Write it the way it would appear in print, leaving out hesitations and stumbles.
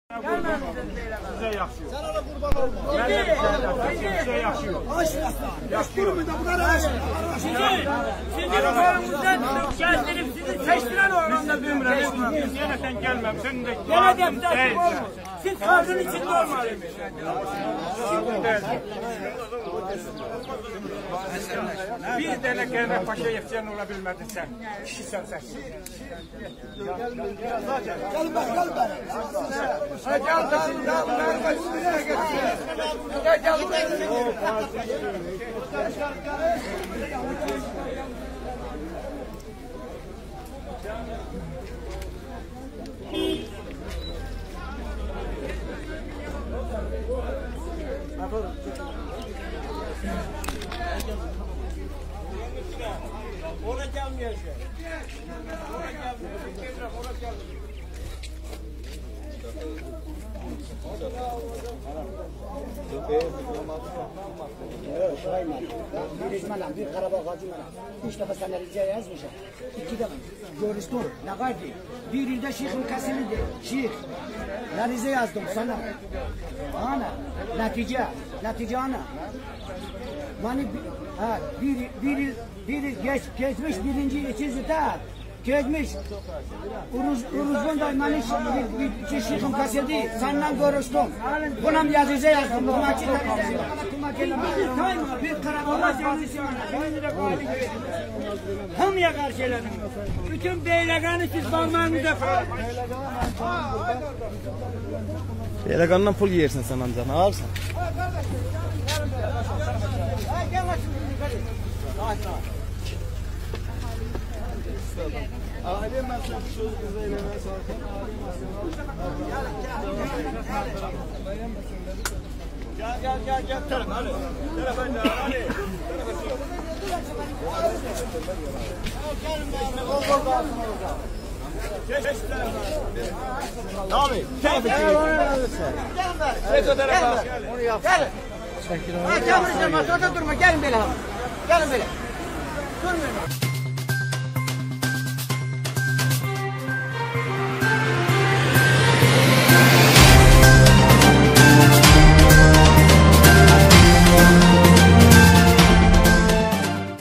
Size yakışıyor. Sana da kurban olma. Ben de size yakışıyor. Yakışıyor. Sizin oğlunuzdan şahitlerim sizi seçtiren oranda bir ömre. Yine sen gelmem. Senin de Gene defter olmaz. Siz kadın içinde olmalı. Bir tane Kemal Paşa yetişen olabilmedin sen. Kişisel sen. Gel bak. Ona gelmiyor şey. Bir Karabağ Hacı üç defa sana rica yazmışım. İki defa. Görüştüm. Ne kadar? Bir ilde şeyhin kesildi. Şeyh. Ben rica yazdım sana. Ana. Netice ana. Bana bir geçmiş birinci ikinci de geçmiş. Uruz'un da bana bir şeyhin kesildi. Senden görüştüm. Buna bir rica yazdım. Buna iki bir Karabağ Hamıya karşı elediniz. Bütün beyleganı siz balmanınıza koyun. Beylegandan pul yersin sen amca, ne yaparsın? Aile mesela şu kızı elemeye sorarken Gel. Tarafa hadi. Tarafa hadi. Abi, onu yap. Gelin. Masada durma. Gelin böyle. Gelin böyle. Durmayın.